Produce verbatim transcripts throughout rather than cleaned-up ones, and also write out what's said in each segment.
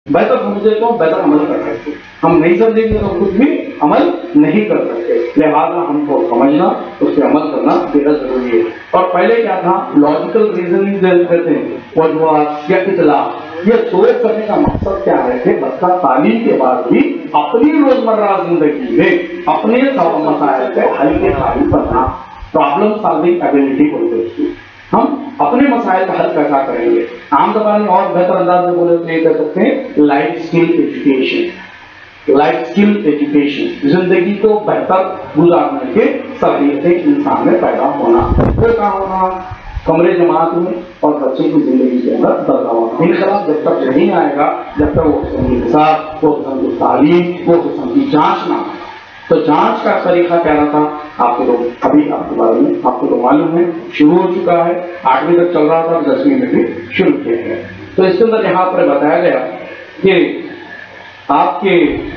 बेहतर समझे तो बेहतर अमल कर सकते, हम नहीं समझेंगे तो कुछ भी अमल नहीं कर सकते। लिहाजा हमको समझना, उस पर अमल करना बेहद जरूरी है। और पहले क्या था, लॉजिकल रीजनिंग कहते हैं, वजूहात या इतलाफ, ये सोच करने का मकसद क्या है कि बच्चा तालीम के बाद भी अपनी रोजमर्रा जिंदगी में अपने मसाइल के हल के काबिल बनना, प्रॉब्लम सॉल्विंग एबिलिटी बोलते हैं। हम अपने मसाइल का हल कैसा करेंगे, आम जबान में और बेहतर अंदाज में बोले तो ये कह सकते हैं life skill education. Life skill education, जिंदगी को बेहतर गुजारने के सलाहियतें इंसान में पैदा होना, वो क्या होना, कमरे जमात में और बच्चे की जिंदगी के अंदर बदलाव। इनकलाब जब तक नहीं आएगा, जब तक वो किस्म की हिसाब, वो किस्म की तालीम, वो किस्म की जांच ना। तो जांच का तरीका क्या रहा, आपको तो अभी आपके बारे में आपको तो मालूम है, शुरू हो चुका है, आठवीं तक चल रहा था, दसवीं में भी शुरू किया गया। तो इसके अंदर यहाँ पर बताया गया कि आपके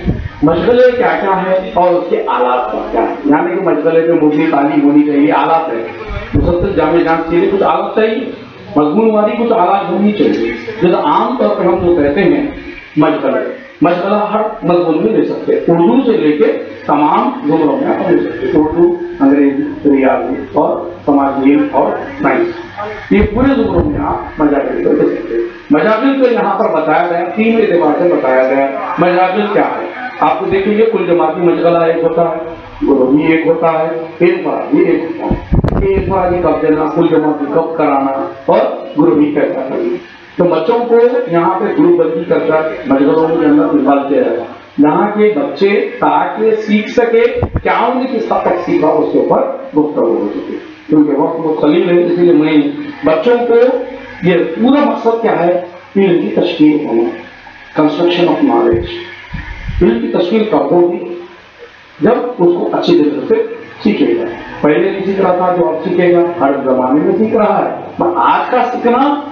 मशगले क्या क्या है और उसके आलात क्या है। यानी कि मशगले में मुबनी तालीम होनी चाहिए, आलात है, मुसलसल जामे जांच के लिए कुछ आलात चाहिए, मजमून वाली कुछ आलात होनी चाहिए। जैसे आम तौर पर हम जो कहते हैं मशगला, मशगला हर मजमून में ले सकते हैं, उर्दू से लेके तमाम जुमलों में आप ले सकते हैं, उर्दू, अंग्रेजी, रियाजी और समाजी और साइंस, ये पूरे जुमलों में आप मजाकिल को ले सकते हैं। मजाकिल को यहाँ पर बताया गया, तीन एतबार से बताया गया। मजाकिल क्या है, आपको देखेंगे कुल जमाती मशगला एक होता है, गुरूही एक होता है, एक फराजी एक होता है। एक फराजी कब देना, कुल जमाती कब कराना और गुरूही कैसा करना। तो बच्चों को यहाँ पे ग्रुप बंदी करकर मशगलों के अंदर निकालते हैं, यहाँ के बच्चे ताकि सीख सके, क्या उन्हें किस हद तक सीखा उसके ऊपर गुफ्तगू हो सके, क्योंकि वक्त वो कलील है। इसीलिए मैं बच्चों को ये पूरा मकसद क्या है, इल्म की तशकील होना, कंस्ट्रक्शन ऑफ नॉलेज। इल्म की तशकील कब होगी, जब उसको अच्छी तरह से सीखेगा। पहले नहीं सीख रहा था, जो अब सीखेगा, हर जमाने में सीख रहा है, पर आज का सीखना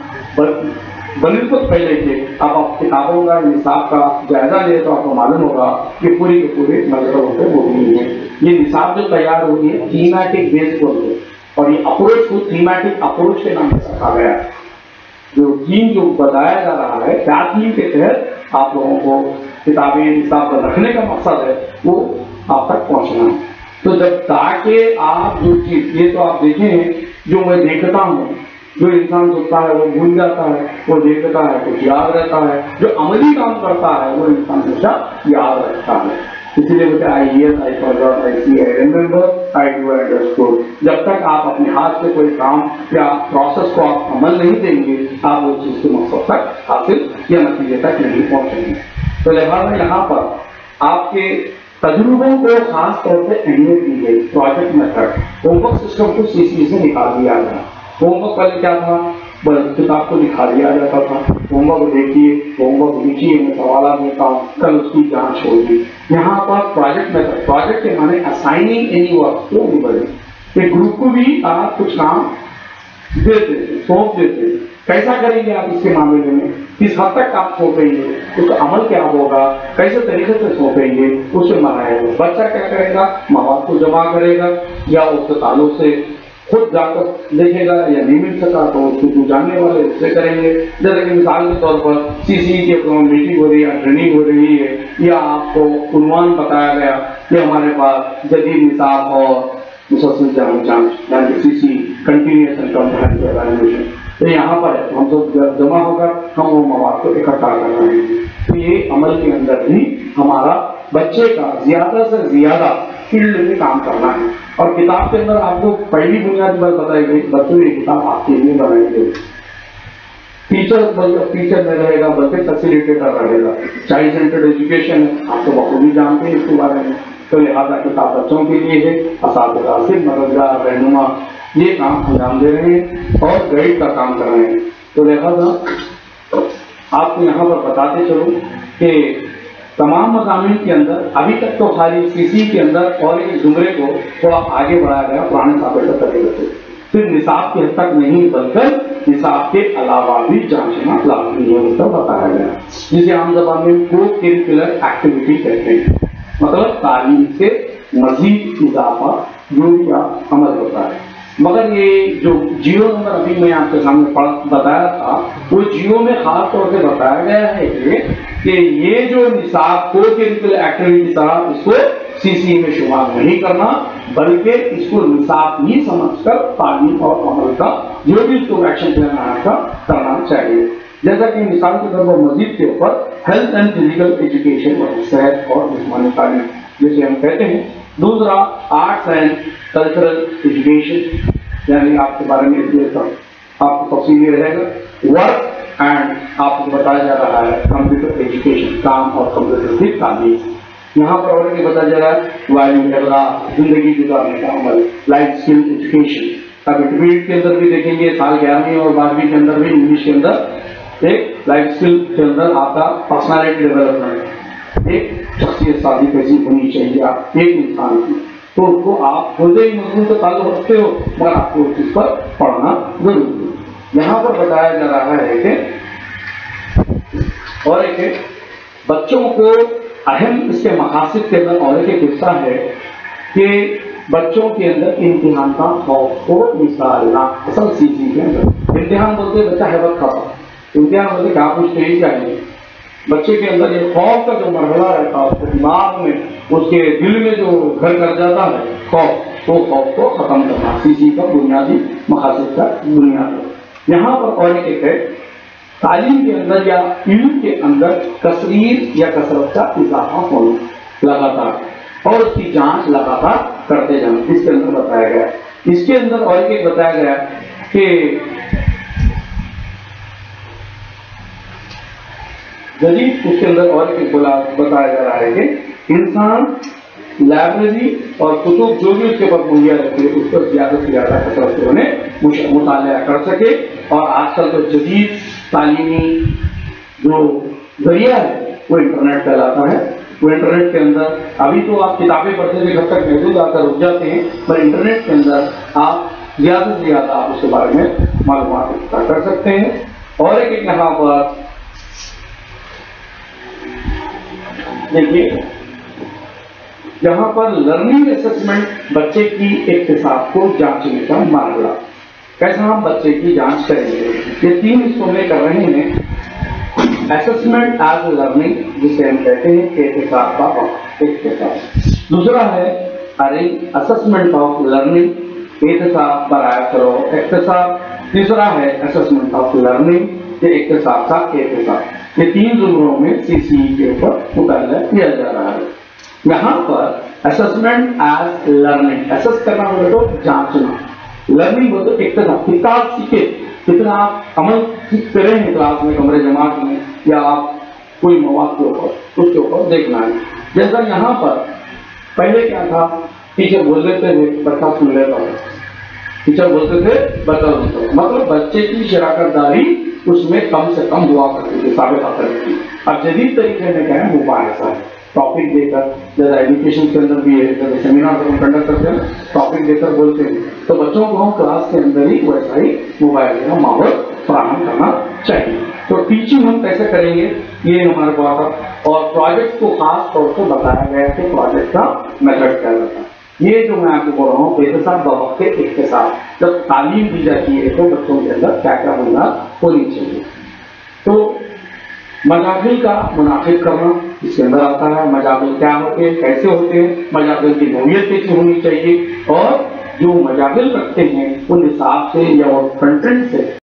बनिस्बत पहले के। अब आप किताबों का निसाब का जायजा ले तो आपको मालूम होगा कि पूरी के पूरे मजहबों पे वो नहीं है। ये निसाब जो तैयार हो रही है थीमेटिक बेस पर, और ये अप्रोच को थीमेटिक अप्रोच के नाम से रखा गया। जो थीम जो बताया जा रहा है, क्या थीम के तहत आप लोगों को किताबें निसाब पर रखने का मकसद है, वो आप तक पहुंचना है। तो जब ताकि आप जो चीज, ये तो आप देखें, जो मैं देखता हूँ, जो इंसान सोचता है वो भूल जाता है, वो देखता है कुछ याद रहता है, जो अमली काम करता है वो इंसान हमेशा याद रखता है। इसलिए बोलते I S I forgot, I see I remember, I do I understood. जब तक आप अपने हाथ से कोई काम या प्रोसेस को आप अमल नहीं देंगे, आप वो चीज के मकसद तक हासिल या नतीजे तक नहीं पहुंचेंगे। तो लिहाजा यहाँ पर आपके तजुर्बों को खास तौर से अहमियत दी गई। प्रोजेक्ट मेथड, होमवर्क सिस्टम को सीसीई से निकाल दिया गया। होमवर्क पहले क्या था, किताब को लिखा दिया जाता था, होमवर्क देखिए, होमवर्क लिखिए, मैं सवाल देता हूँ, कल उसकी जांच होगी। यहाँ पर प्रोजेक्ट मेथड, प्रोजेक्ट के माने असाइनिंग एनी वर्क, क्यों नहीं बने, एक ग्रुप को भी आप कुछ काम देते, सौंप देते, कैसा करेंगे आप इसके मामले में, किस हद तक आप सौंपेंगे, उसका अमल क्या होगा, कैसे तरीके से सौंपेंगे, उसे मनाएंगे। बच्चा क्या करेगा, मवाद को जमा करेगा या उसके ताल्लुक से खुद जाकर देखेगा, या नहीं मिल सका तो उसको जो जानने वाले उससे करेंगे। जैसे कि मिसाल के तौर पर सीसीई की मीटिंग हो रही है, ट्रेनिंग हो रही है, या आपको उन्वान बताया गया कि हमारे पास जदीद निसाब और मुसलसल जाम जांच यानी CCE continuous and comprehensive evaluation, तो यहाँ पर है, हम सब जमा होकर हम वो मवाद को इकट्ठा कर रहे हैं। तो ये अमल के अंदर भी हमारा बच्चे का ज्यादा से ज्यादा फील्ड में काम करना है। और किताब के अंदर आपको पहली बुनियादी बात बताई गई, बच्चों ये किताब आपके लिए बनाई गई। टीचर टीचर में रहेगा, बल्कि फैसिलिटेटर रहेगा, चाइल्ड सेंटर्ड एजुकेशन है, आप तो बखूबी जानते हैं इसके बारे में। तो लिहाजा किताब बच्चों के लिए है, असातिज़ा से मददगार रहनुमा ये काम अंजाम दे रहे हैं और गाइड का काम कर रहे हैं। तो लिहाजा आपको यहाँ पर बताते चलूँ कि तमाम मज़ामीन के अंदर अभी तक तो खाली सीसी के अंदर और एक जुमरे को थोड़ा आगे बढ़ाया गया पुराने साबित तरीके से, सिर्फ निसाब की हद तक नहीं बल्कि निसाब के अलावा भी जांचना लाजमी है, उसका बताया गया, जिसे आम ज़बान में को करिकुलर एक्टिविटी कहते हैं। मतलब तालीम से मजीद इजाफा जो भी अमल होता है। मगर ये जो जियो नंबर अभी मैं आपके सामने पढ़ बताया था, वो जियो में खास तौर से बताया गया है कि کہ یہ جو نصاب کو کریکولر ایکٹیویٹی تھا اس کو سی سی میں شمار نہیں کرنا، بلکہ اس کو نصاب ہی سمجھ کر تعلیم اور عمل کا جو بھی اس کو ایکشن پلان ہے کا کرنا چاہیے. جیسا کہ مثال کے طور پر مزید کے اوپر ہیلتھ اینڈ فزیکل ایجوکیشن اور صحت اور جسمانی تعلیم جسے ہم کہتے ہیں. دوسرا آرٹس اینڈ کلچرل ایجوکیشن، یعنی آپ کے بارے میں آپ کو تفصیلی رہے گا. ورک اینڈ آپ کو بتایا جا رہا ہے کمپیوٹر ایجوکیشن، کام اور کمپیوٹر کی تعلیم. یہاں پر اور یہ بتایا جا رہا ہے ویلیو اخلاق، زندگی گزارنے کا عمل، لائف اسکل ایجوکیشن. اب انٹرمیڈیٹ کے اندر بھی دیکھیں گے سال گیارہویں اور بارہویں کے اندر بھی انگلش کے اندر ایک لائف اسکل کے اندر آپ کا پرسنالٹی ڈیولپمنٹ، ایک شخصیت سازی کیسی ہونی چاہیے آپ ایک انسان کی، تو اس کو آپ خود ہی مضمون سے تعلق رکھتے ہو مگر آپ کو اس چیز پر پڑھنا ضروری ہے. یہاں پر بتایا جا رہا ہے کہ اور ایک بچوں کو اہم اس کے مقاصد کے اندر اور ایک حصہ ہے کہ بچوں کے اندر امتحان کا خوف کو نکالنا. اصل سی سی کے اندر امتحان بولتے بچہ حیبت کھاتا، امتحان بولتے کہاں کچھ نہیں چاہیے. بچے کے اندر یہ خوف کا جو مرحلہ رہتا ہے اس کے دماغ میں، اس کے دل میں جو گھر کر جاتا ہے خوف، وہ خوف کو ختم کرنا سی سی کا بنیادی مقاصد کا بنیاد ہے. یہاں پر اور ایک ہے تعلیم کے اندر یا علم کے اندر کثیر یا کثرت کا اضافہ ہونا لگاتار اور اس کی جانچ لگاتار کرتے جانا، اس کے اندر بتایا گیا. اس کے اندر اور ایک بتایا گیا کہ جدید اس کے اندر اور ایک بتایا جا رہا ہے کہ انسان لائبریری اور کتب جو بھی اس کے اوپر مہیا رکھے اس پر زیادہ سے زیادہ کثرت سے انہیں مطالعہ کر سکے. اور آج کل تو جدید تعلیمی جو ذریعہ ہے وہ انٹرنیٹ کہلاتا ہے. وہ انٹرنیٹ کے اندر ابھی تو آپ کتابیں پڑھتے تھے جب تک محدود آ کر رک جاتے ہیں، پر انٹرنیٹ کے اندر آپ زیادہ سے زیادہ آپ اس کے بارے میں معلومات اکٹھا کر سکتے ہیں. اور ایک یہاں پر دیکھیے یہاں پر لرننگ اسسمنٹ بچے کی اکتساب کو جانچنے کا معاملہ، کیسا ہم بچے کی جانچ کریں گے. یہ تین حصوں میں کر رہے ہیں. اسسمنٹ ایز لرننگ جسے ہم کہتے ہیں اکتساب کا اکتساب. دوسرا ہے ارینج اسسمنٹ آف لرننگ، اکتساب برائے کرو اکتساب. تیسرا ہے اسسمنٹ آف لرننگ، یہ اکتساب کا اکتساب. یہ تین زمروں میں سی سی ای کے اوپر مطالعہ کیا جا رہا ہے. یہاں پر اسسمنٹ ایز لرننگ، اسس کرنا بولے تو جانچنا، لرننگ بولے تو اکتساب، کتاب سیکھے کتنا آپ عمل سیکھتے رہے ہیں کلاس میں، کمرے جماعت میں، یا آپ کوئی مواد کے اوپر اس کے اوپر دیکھنا ہے. جیسا یہاں پر پہلے کیا تھا، ٹیچر بول دیتے تھے بچہ سن لیتا ہے، ٹیچر بولتے تھے بچہ سنتا ہے، مطلب بچے کی شراکت داری اس میں کم سے کم ہوا کرتی تھی، ثابت کرتی تھی. اب جدید طریقے میں کیا ہے مباحثہ ہے، ٹاپک دے کر، جیسا ایجوکیشن کے اندر بھی ہے، جیسے سیمینار ہم کنڈکٹ کرتے ہیں ٹاپک دے کر بولتے ہیں، تو بچوں کو ہم کلاس کے اندر ہی ویسا ہی موبائل کا ماحول فراہم کرنا چاہیے. تو ٹیچنگ ہم کیسے کریں گے یہ ہمارے پاس، اور پروجیکٹ کو خاص طور سے بتایا گیا کہ پروجیکٹ کا میتھڈ کیا رہتا ہے. یہ جو میں آپ کو بول رہا ہوں احتساب بوقت کے اکتساب، جب تعلیم دی جاتی ہے تو بچوں کے اندر کیا کیا بنیاد ہونی چاہیے. تو مجاغل کا منعقد کرنا اس کے اندر آتا ہے. مجاغل کیا ہوتے ہیں، کیسے ہوتے ہیں، مجاغل کی نوعیت کیسی ہونی چاہیے، اور جو مجاغل رکھتے ہیں ان حساب سے یا کنٹینٹ سے